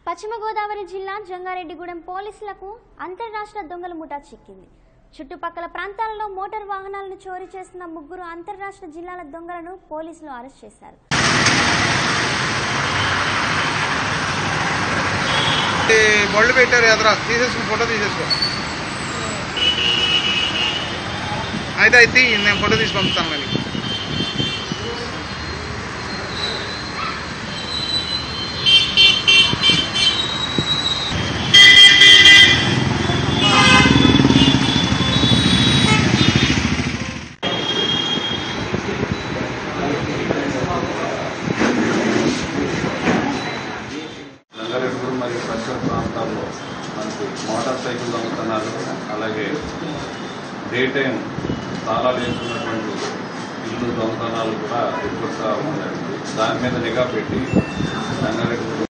పశ్చిమ గోదావరి జిల్లా జంగారెడ్డిగూడెం పోలీసులకు అంతర్రాష్ట్ర దొంగల ముఠా చిక్కింది. చుట్టుపక్కల ప్రాంతాలలో మోటార్ వాహనాలను చోరీ చేస్తున్న ముగ్గురు అంతర్రాష్ట్ర జిల్లాల దొంగలను పోలీసులు అరెస్ట్ చేశారు. బళ్ళు పెట్టారు ఎదరా తీసేసుకుని ఫోటో తీసేసుకో. అయితే నేను ఫోటో తీసి పంపుతాను. మరి జంగారెడ్డిగూడెం మరియు పరిసర ప్రాంతాల్లో మనకు మోటార్ సైకిల్ దొంగతనాలు, అలాగే డే టైం తాళాలు వేస్తున్నటువంటి ఇల్లు దొంగతనాలు కూడా ఎక్కువగా ఉన్నాయి. దాని మీద నిఘా పెట్టి జంగారెడ్డిగూడెం